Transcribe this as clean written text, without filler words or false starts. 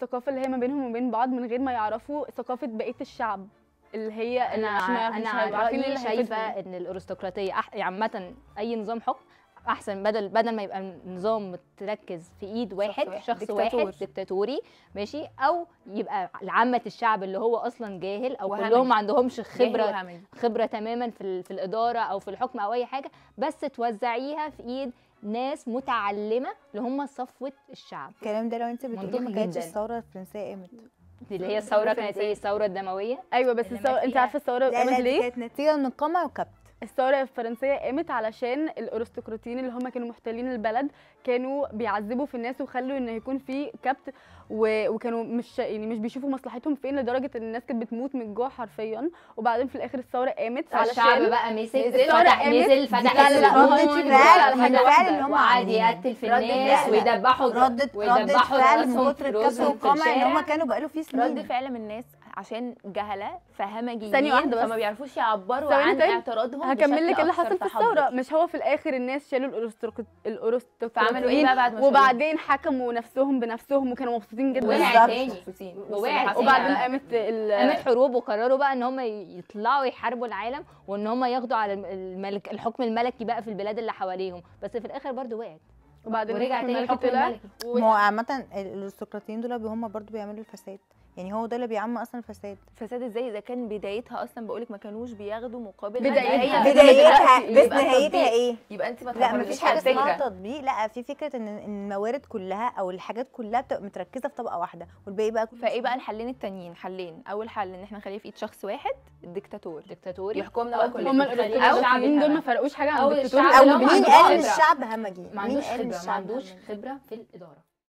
الثقافه اللي هي ما بينهم وبين بعض من غير ما يعرفوا ثقافه بقيه الشعب اللي هي انا رأيي شايفه ان الارستقراطيه عامه اي نظام حكم احسن، بدل ما يبقى نظام متركز في ايد واحد شخص واحد ديكتاتوري ماشي، او يبقى لعامه الشعب اللي هو اصلا جاهل او كلهم ما عندهمش خبره تماما في الاداره او في الحكم او اي حاجه، بس توزعيها في ايد ناس متعلمه اللي هم صفوه الشعب. الكلام ده لو انت بتقولي ما كانتش الثوره الفرنسيه قامت، اللي هي الثوره كانت ايه؟ الثوره الدمويه. ايوه بس الثوره انت عارفه الثوره قامت ليه؟ كانت نتيجه من قمع وكبت. الثوره الفرنسيه قامت علشان الارستقراطيين اللي هم كانوا محتلين البلد كانوا بيعذبوا في الناس وخلوا ان يكون في كبت، وكانوا مش بيشوفوا مصلحتهم فين، لدرجه ان الناس كانت بتموت من الجوع حرفيا. وبعدين في الاخر الثوره قامت علشان الشعب بقى نزل فتح فعلا هم وقعد يقتل في الناس ويدبحوا ردة فعل من كتر الكبت والقمع ان هم كانوا بقالوا فيه سنين. رد فعل من الناس عشان جهله فهمجيين ثانيه واحده بس فما بيعرفوش يعبروا عن اعتراضهم. هكمل لك اللي حصل في الثوره. مش هو في الاخر الناس شالوا الارستقراطيين فعملوا ايه بقى بعد ما وبعدين حكموا نفسهم بنفسهم وكانوا مبسوطين جدا. وبعدين قامت حروب وقرروا بقى ان هم يطلعوا يحاربوا العالم وان هم ياخدوا على الحكم الملكي بقى في البلاد اللي حواليهم، بس في الاخر برضو وقعت وبعدين ورجع تاني الحكم الملكي. ما هو عامه الارستقراطيين دول هم برضو بيعملوا الفساد، يعني هو ده اللي بيعم اصلا الفساد. فساد ازاي اذا كان بدايتها اصلا بقولك ما كانوش بياخدوا مقابل بدايتها بس نهايتها ايه؟ يبقى انت ما لا مفيش حاجه اسمها تطبيق، لا في فكره ان الموارد كلها او الحاجات كلها بتبقى متركزه في طبقه واحده والباقي بقى فايه بقى الحلين التانيين؟ حلين، اول حل ان احنا نخليه في ايد شخص واحد ديكتاتوري يحكمنا بقى كلنا. هم الارستقراطيين دول ما فرقوش حاجه عن الدكتاتور. او مين قال الشعب همجي؟ ما عندوش خبره في الاداره.